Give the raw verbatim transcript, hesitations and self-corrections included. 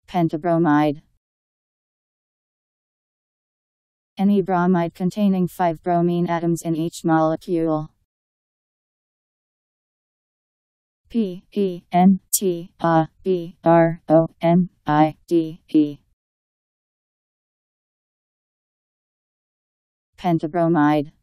Pentabromide. Any bromide containing five bromine atoms in each molecule. P E N T A B R O M I D E. Pentabromide.